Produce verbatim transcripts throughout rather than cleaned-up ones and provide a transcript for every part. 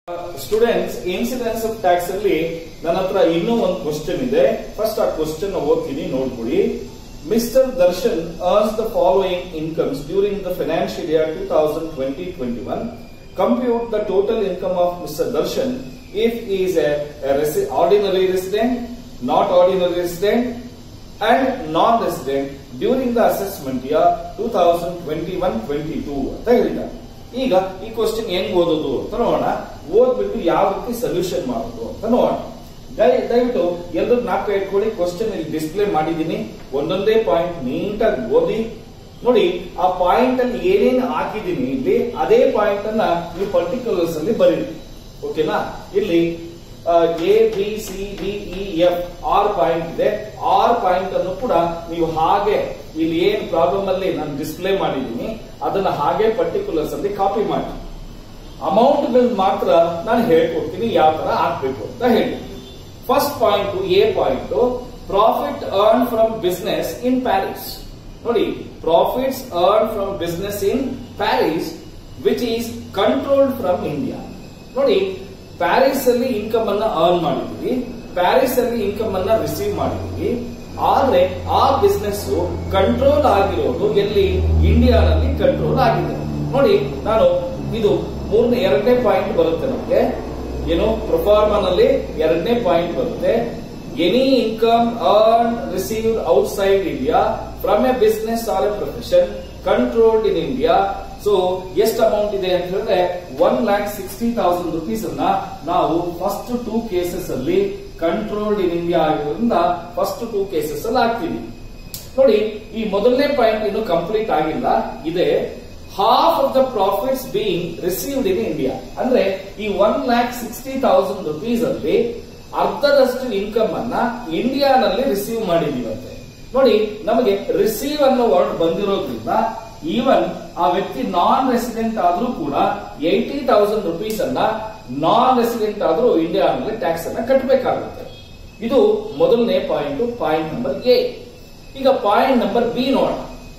Students, incidence of tax ಅಲ್ಲಿ ನನ್ನ ಹತ್ರ ಇನ್ನೂ ಒಂದು ಕ್ವಶನ್ ಇದೆ. ಫಸ್ಟ್ ಆ ಕ್ವಶನ್ ಓದ್ತೀನಿ, ನೋಡ್ಕೊಳ್ಳಿ. Mister Darshan earns the following incomes during the financial year twenty twenty to twenty-one. Compute the total income of Mister Darshan if he is a, a resi ordinary resident, not ordinary resident, and non-resident during the assessment year twenty twenty-one twenty-two ಅಂತ ಹೇಳಿದ್ದಾರೆ. ಈಗ ಈ question ಹೆಂಗ್ ಓದೋದು ಅಂತ ನೋಡೋಣ. ಓದ್ಬಿಟ್ಟು ಯಾವ ರೀತಿ ಸೊಲ್ಯೂಷನ್ ಮಾಡೋದು ಅಂತ ನೋಡೋಣ. ದಯವಿಟ್ಟು ಎಲ್ಲರೂ ನಾಲ್ಕು ಇಟ್ಕೊಳ್ಳಿ. ಕ್ವಶನ್ ಇಲ್ಲಿ ಡಿಸ್ಪ್ಲೇ ಮಾಡಿದೀನಿ, ಒಂದೊಂದೇ ಪಾಯಿಂಟ್ ನೀಟಾಗಿ ಓದಿ ನೋಡಿ. ಆ ಪಾಯಿಂಟ್ ಅಲ್ಲಿ ಏನೇನು ಹಾಕಿದೀನಿ ಇಲ್ಲಿ ಅದೇ ಪಾಯಿಂಟ್ ಅನ್ನ ನೀವು ಪರ್ಟಿಕ್ಯುಲರ್ಸ್ ಅಲ್ಲಿ ಬರೀರಿ. ಓಕೆನಾ? ಇಲ್ಲಿ A B C D E F R point ಇದೆ. ಆರ್ ಪಾಯಿಂಟ್ ಅನ್ನು ಕೂಡ ನೀವು ಹಾಗೆ ಇಲ್ಲಿ ಏನ್ ಪ್ರಾಬ್ಲಮ್ ಅಲ್ಲಿ ನಾನು ಡಿಸ್ಪ್ಲೇ ಮಾಡಿದೀನಿ ಅದನ್ನ ಹಾಗೆ ಪರ್ಟಿಕ್ಯುಲರ್ಸ್ ಅಲ್ಲಿ ಕಾಪಿ ಮಾಡಿ. ಅಮೌಂಟ್ ಗಳು ಮಾತ್ರ ನಾನು ಹೇಳ್ಕೊಡ್ತೀನಿ ಯಾವ ತರ ಹಾಕ್ಬೇಕು ಅಂತ ಹೇಳಿ. First point A point, profit earn from business in Paris. ನೋಡಿ, profits earn from business in Paris which is controlled from India. ನೋಡಿ, ಪ್ಯಾರಿಸ್ ಅಲ್ಲಿ ಇನ್ಕಮ್ ಅನ್ನ ಅರ್ನ್ ಮಾಡಿದೀವಿ, ಪ್ಯಾರಿಸ್ ಅಲ್ಲಿ ಇನ್ಕಮ್ ಅನ್ನ ರಿಸೀವ್ ಮಾಡಿದೀವಿ. ಆದ್ರೆ ಆ ಬಿಸ್ನೆಸ್ ಕಂಟ್ರೋಲ್ ಆಗಿರೋದು ಎಲ್ಲಿ? ಇಂಡಿಯಾನಲ್ಲಿ ಕಂಟ್ರೋಲ್ ಆಗಿದೆ. ನೋಡಿ, ನಾನು ಇದು ಮೂರನೇ ಎರಡನೇ ಪಾಯಿಂಟ್ ಬರುತ್ತೆ ನಮಗೆ. ಏನು? ಪ್ರೊಫಾರ್ಮಾನಲ್ಲಿ ಎರಡನೇ ಪಾಯಿಂಟ್ ಬರುತ್ತೆ. Any income earn received outside India from a business or a profession controlled in India. So ಎಷ್ಟು ಅಮೌಂಟ್ ಇದೆ ಅಂತ ಹೇಳಿದ್ರೆ one lakh sixty thousand rupees ಅನ್ನ ನಾವು ಫಸ್ಟ್ ಟೂ ಕೇಸಸ್ ಅಲ್ಲಿ ಕಂಟ್ರೋಲ್ಡ್ ಇನ್ ಇಂಡಿಯಾ ಆಗಿರೋದ್ರಿಂದ ಫಸ್ಟ್ ಟೂ ಕೇಸಸ್ ಅಲ್ಲಿ ಹಾಕ್ತೀವಿ. ನೋಡಿ, ಈ ಮೊದಲನೇ ಪಾಯಿಂಟ್ ಇನ್ನು ಕಂಪ್ಲೀಟ್ ಆಗಿಲ್ಲ ಇದೆ. Half of the profits being received in India ಅಂದ್ರೆ ಈ one lakh sixty thousand rupees ಅಲ್ಲಿ ಅರ್ಧದಷ್ಟು ಇನ್ಕಮ್ ಅನ್ನ ಇಂಡಿಯಾನಲ್ಲಿ ರಿಸೀವ್ ಮಾಡಿದೀವಂತೆ. ನೋಡಿ, ನಮಗೆ ರಿಸೀವ್ ಅನ್ನೋ ವರ್ಡ್ ಬಂದಿರೋದ್ರಿಂದ ಈವನ್ ಆ ವ್ಯಕ್ತಿ ನಾನ್ ರೆಸಿಡೆಂಟ್ ಆದ್ರೂ ಕೂಡ ಏಟಿ ತೌಸಂಡ್ ರುಪೀಸ್ ಅನ್ನ ನಾನ್ ರೆಸಿಡೆಂಟ್ ಆದ್ರೂ ಇಂಡಿಯಾನಲ್ಲಿ ಟ್ಯಾಕ್ಸ್ ಅನ್ನ ಕಟ್ಟಬೇಕಾಗುತ್ತೆ. ಇದು ಮೊದಲನೇ ಪಾಯಿಂಟ್, ಪಾಯಿಂಟ್ ನಂಬರ್ ಎ. ಈಗ ಪಾಯಿಂಟ್ ನಂಬರ್ ಬಿ ನೋಡೋಣ.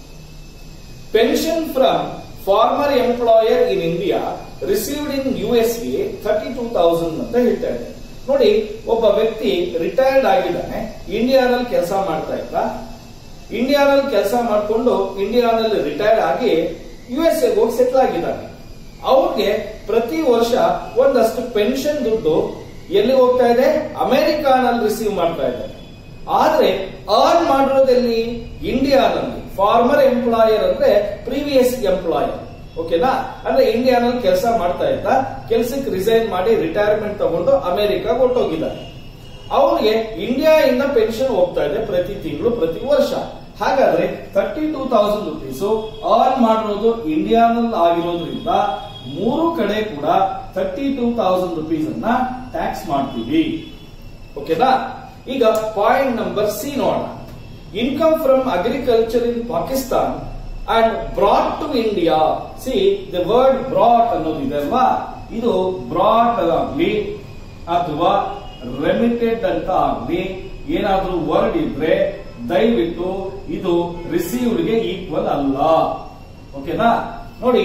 Pension from former employer in India received in U S A thirty two thousand ಅಂತ ಹೇಳ್ತಾ ಇದೆ. ನೋಡಿ, ಒಬ್ಬ ವ್ಯಕ್ತಿ ರಿಟೈರ್ಡ್ ಆಗಿದ್ದಾನೆ, ಇಂಡಿಯಾದಲ್ಲಿ ಕೆಲಸ ಮಾಡ್ತಾ ಇದ್ದ. ಇಂಡಿಯಾದಲ್ಲಿ ಕೆಲಸ ಮಾಡಿಕೊಂಡು ಇಂಡಿಯಾದಲ್ಲಿ ರಿಟೈರ್ಡ್ ಆಗಿ ಯು ಎಸ್ ಎಗೆ ಹೋಗಿ ಸೆಟ್ಲ್ ಆಗಿದ್ದಾನೆ. ಅವ್ರಿಗೆ ಪ್ರತಿ ವರ್ಷ ಒಂದಷ್ಟು ಪೆನ್ಷನ್ ದುಡ್ಡು ಎಲ್ಲಿ ಹೋಗ್ತಾ ಇದೆ? ಅಮೆರಿಕಾನಲ್ಲಿ ರಿಸೀವ್ ಮಾಡ್ತಾ ಇದ್ದಾರೆ. ಆದ್ರೆ ಅರ್ನ್ ಮಾಡಿರೋದೆಲ್ಲಿ? ಇಂಡಿಯಾನಲ್ಲಿ. ಫಾರ್ಮರ್ ಎಂಪ್ಲಾಯರ್ ಅಂದ್ರೆ ಪ್ರೀವಿಯಸ್ ಎಂಪ್ಲಾಯರ್. ಓಕೆನಾ? ಅಂದ್ರೆ ಇಂಡಿಯಾನಲ್ಲಿ ಕೆಲಸ ಮಾಡ್ತಾ ಇದ್ದ, ಕೆಲಸಕ್ಕೆ ರಿಸೈನ್ ಮಾಡಿ ರಿಟೈರ್ಮೆಂಟ್ ತಗೊಂಡು ಅಮೆರಿಕಾಗೆ ಹೊರಟೋಗಿದ್ದಾರೆ. ಅವ್ರಿಗೆ ಇಂಡಿಯಾ ಇಂದ ಪೆನ್ಷನ್ ಹೋಗ್ತಾ ಇದೆ ಪ್ರತಿ ತಿಂಗಳು, ಪ್ರತಿ ವರ್ಷ. ಹಾಗಾದ್ರೆ thirty two thousand rupees earn ಮಾಡಿರೋದು ಇಂಡಿಯಾನಲ್ಲಿ ಆಗಿರೋದ್ರಿಂದ ಮೂರು ಕಡೆ ಕೂಡ ತರ್ಟಿ ಟೂ ತೌಸಂಡ್ ರುಪೀಸ್ ಅನ್ನ ಟ್ಯಾಕ್ಸ್ ಮಾಡ್ತೀವಿ. ಓಕೆನಾ? ಈಗ ಪಾಯಿಂಟ್ ನಂಬರ್ ಸಿ ನೋಡೋಣ. Income from agriculture in Pakistan and brought to India. See the word brought ಅನ್ನೋದಿದೆ ಅಲ್ವಾ, ಇದು ಬ್ರಾಟ್ ಆಗಲಿ ಅಥವಾ ರೆಮಿಟೆಡ್ ಅಂತ ಆಗ್ಲಿ ಏನಾದ್ರೂ ವರ್ಡ್ ಇದ್ರೆ ದಯವಿಟ್ಟು ಇದು ರಿಸೀವ್ಡ್ಗೆ ಈಕ್ವಲ್ ಅಲ್ಲ. ಓಕೆನಾ? ನೋಡಿ,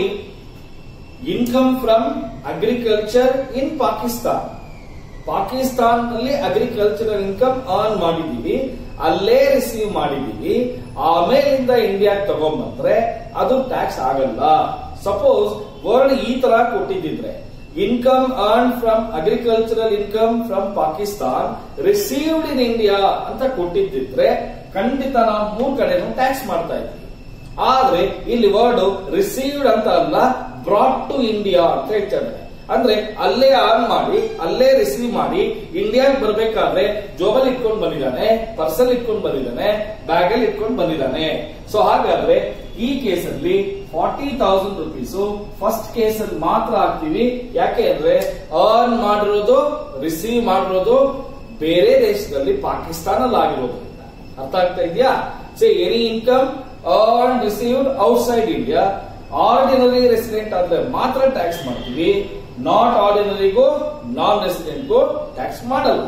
income from agriculture in Pakistan, ಪಾಕಿಸ್ತಾನದಲ್ಲಿ ಅಗ್ರಿಕಲ್ಚರಲ್ ಇನ್ಕಮ್ ಅರ್ನ್ ಮಾಡಿದೀವಿ, ಅಲ್ಲೇ ರಿಸೀವ್ ಮಾಡಿದೀವಿ, ಆಮೇಲಿಂದ ಇಂಡಿಯಾಗೆ ತಗೊಂಡ್ಬಂದ್ರೆ ಅದು ಟ್ಯಾಕ್ಸ್ ಆಗಲ್ಲ. ಸಪೋಸ್ ವರ್ಡ್ ಈ ತರ ಕೊಟ್ಟಿದ್ರೆ income earn from agricultural income from Pakistan received in India ಅಂತ ಕೊಟ್ಟಿದ್ರೆ ಖಂಡಿತ ನಾವು ಮೂರ್ ಕಡೆನೂ ಟ್ಯಾಕ್ಸ್ ಮಾಡ್ತಾ ಇದ್ವಿ. ಆದ್ರೆ ಇಲ್ಲಿ ವರ್ಡ್ ರಿಸೀವ್ಡ್ ಅಂತ ಅಲ್ಲ, ಬ್ರಾಟ್ ಟು ಇಂಡಿಯಾ ಅಂತ ಹೇಳ್ತಾರೆ. ಅಂದ್ರೆ ಅಲ್ಲೇ ಅರ್ನ್ ಮಾಡಿ ಅಲ್ಲೇ ರಿಸೀವ್ ಮಾಡಿ ಇಂಡಿಯಾಗೆ ಬರ್ಬೇಕಾದ್ರೆ ಜೋಬಲ್ ಇಟ್ಕೊಂಡು ಬಂದಿದ್ದಾನೆ, ಪರ್ಸಲ್ ಇಟ್ಕೊಂಡು ಬಂದಿದ್ದಾನೆ, ಬ್ಯಾಗ್ ಅಲ್ಲಿ ಇಟ್ಕೊಂಡು ಬಂದಿದ್ದಾನೆ. ಸೊ ಹಾಗಾದ್ರೆ ಈ ಕೇಸಲ್ಲಿ ಫಾರ್ಟಿ ತೌಸಂಡ್ ರುಪೀಸ್ ಫಸ್ಟ್ ಕೇಸಲ್ಲಿ ಮಾತ್ರ ಹಾಕ್ತಿವಿ. ಯಾಕೆ ಅಂದ್ರೆ ಅರ್ನ್ ಮಾಡಿರೋದು, ರಿಸೀವ್ ಮಾಡಿರೋದು ಬೇರೆ ದೇಶದಲ್ಲಿ ಪಾಕಿಸ್ತಾನಲ್ಲಿ ಆಗಿರೋದ್ರಿಂದ. ಅರ್ಥ ಆಗ್ತಾ ಇದೆಯಾ? Say any income earn received outside India, ordinary resident ಆದ್ರೆ ಮಾತ್ರ ಟ್ಯಾಕ್ಸ್ ಮಾಡ್ತೀವಿ, ನಾಟ್ ಆರ್ಡಿನರಿಗೂ ನಾನ್ ರೆಸಿಡೆಂಟ್ಗೂ ಟ್ಯಾಕ್ಸ್ ಮಾಡಲ್ಲ.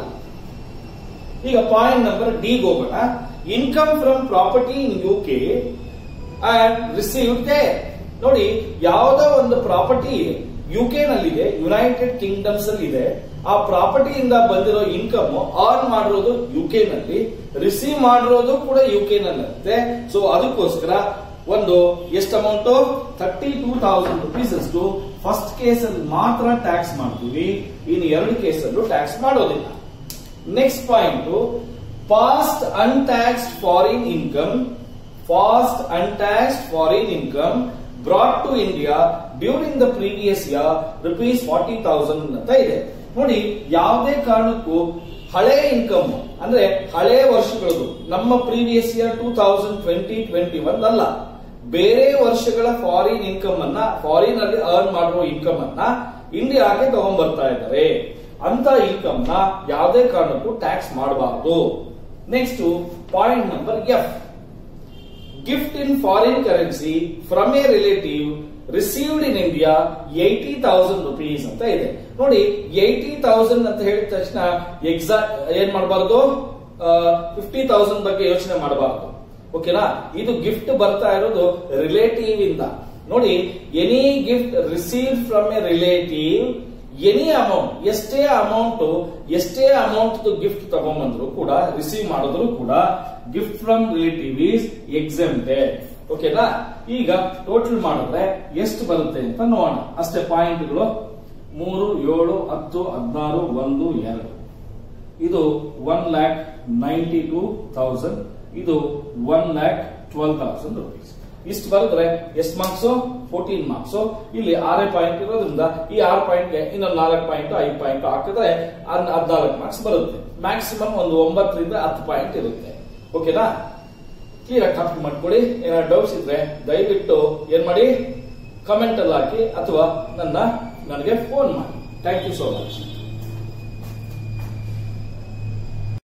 ಈಗ ಪಾಯಿಂಟ್ ನಂಬರ್ ಡಿ ಹೋಗೋಣ. Income from property in U K and received there. ನೋಡಿ, ಯಾವುದೋ ಒಂದು ಪ್ರಾಪರ್ಟಿ ಯುಕೆ ನಲ್ಲಿದೆ, ಯುನೈಟೆಡ್ ಕಿಂಗ್ಡಮ್ಸ್ ಅಲ್ಲಿ ಇದೆ. ಆ ಪ್ರಾಪರ್ಟಿಯಿಂದ ಬಂದಿರೋ ಇನ್ಕಮ್ ಅರ್ನ್ ಮಾಡಿರೋದು ಯುಕೆ ನಲ್ಲಿ, ರಿಸೀವ್ ಮಾಡಿರೋದು ಕೂಡ ಯುಕೆ ನಲ್ಲಿರುತ್ತೆ. ಸೊ ಅದಕ್ಕೋಸ್ಕರ ಒಂದು ಎಷ್ಟು amount thirty two thousand rupees ಅಷ್ಟು ಫಸ್ಟ್ ಕೇಸ್ ಅಲ್ಲಿ ಮಾತ್ರ ಟ್ಯಾಕ್ಸ್ ಮಾಡ್ತೀವಿ, ಇನ್ನು ಎರಡು ಕೇಸಲ್ಲೂ ಟ್ಯಾಕ್ಸ್ ಮಾಡೋದಿಲ್ಲ. Next point, past untaxed foreign income past untaxed foreign income brought to India during the previous year rupees forty thousand ಅಂತ ಇದೆ. ನೋಡಿ, ಯಾವುದೇ ಕಾರಣಕ್ಕೂ ಹಳೆ ಇನ್ಕಮ್ ಅಂದ್ರೆ ಹಳೆ ವರ್ಷಗಳದು, ನಮ್ಮ previous year two thousand twenty twenty one ಅಲ್ಲ, ಬೇರೆ ವರ್ಷಗಳ ಫಾರಿನ್ ಇನ್ಕಮ್ ಅನ್ನ, ಫಾರಿನ್ ಅಲ್ಲಿ ಅರ್ನ್ ಮಾಡಿರೋ ಇನ್ಕಮ್ ಅನ್ನ ಇಂಡಿಯಾಗೆ ತಗೊಂಡ್ ಬರ್ತಾ ಇದ್ದಾರೆ. ಅಂತ ಇನ್ಕಮ್ ನ ಯಾವುದೇ ಕಾರಣಕ್ಕೂ ಟ್ಯಾಕ್ಸ್ ಮಾಡಬಾರದು. Next point number F, gift in foreign currency from a relative received in India eighty thousand rupees ಅಂತ ಇದೆ. ನೋಡಿ, ಏಟಿ ತೌಸಂಡ್ ಅಂತ ಹೇಳಿದ ತಕ್ಷಣ ಎಕ್ಸಾಕ್ಟ್ ಏನ್ ಮಾಡಬಾರ್ದು, ಫಿಫ್ಟಿ ತೌಸಂಡ್ ಬಗ್ಗೆ ಯೋಚನೆ ಮಾಡಬಾರ್ದು. ಓಕೆನಾ? ಇದು ಗಿಫ್ಟ್ ಬರ್ತಾ ಇರೋದು ರಿಲೇಟಿವ್ ಇಂದ. ನೋಡಿ, any gift receive from a relative, any amount, ಎಷ್ಟೇ ಅಮೌಂಟ್ ಎಷ್ಟೇ ಅಮೌಂಟ್ ಗಿಫ್ಟ್ ತಗೊಂಡ್ಬಂದ್ರು ಕೂಡ, ರಿಸೀವ್ ಮಾಡಿದ್ರು ಕೂಡ gift from relative is exempted. ಓಕೆನಾ? ಈಗ ಟೋಟಲ್ ಮಾಡಿದ್ರೆ ಎಷ್ಟು ಬರುತ್ತೆ ಅಂತ ನೋಡೋಣ. ಅಷ್ಟೇ ಪಾಯಿಂಟ್ಗಳು, ಮೂರು, ಏಳು, ಹತ್ತು, ಹದಿನಾರು, ಒಂದು, ಎರಡು. ಇದು one lakh ninety two thousand, ಇದು one lakh twelve thousand rupees. ಇಷ್ಟು ಬರೆದ್ರೆ ಎಷ್ಟು ಮಾರ್ಕ್ಸ್? Fourteen marks. ಇಲ್ಲಿ ಆರೇ ಪಾಯಿಂಟ್ ಇರೋದ್ರಿಂದ ಈ ಆರು ಪಾಯಿಂಟ್ಗೆ ಇನ್ನೊಂದು ನಾಲ್ಕು ಪಾಯಿಂಟ್ ಐದು ಪಾಯಿಂಟ್ ಹಾಕಿದ್ರೆ ಹದಿನಾಲ್ಕು ಮಾರ್ಕ್ಸ್ ಬರುತ್ತೆ. ಮ್ಯಾಕ್ಸಿಮಮ್ ಒಂದು ಒಂಬತ್ತರಿಂದ ಹತ್ತು ಪಾಯಿಂಟ್ ಇರುತ್ತೆ. ಓಕೆನಾ? ಕ್ಲಿಯರ್ ಆಗಿ ಕಾಪಿ ಮಾಡ್ಕೊಳ್ಳಿ. ಏನಾದ್ರು ಡೌಟ್ಸ್ ಇದ್ರೆ ದಯವಿಟ್ಟು ಏನ್ ಮಾಡಿ, ಕಮೆಂಟ್ ಅಲ್ಲಿ ಹಾಕಿ ಅಥವಾ ನನ್ನ ನನಗೆ ಫೋನ್ ಮಾಡಿ. Thank you so much.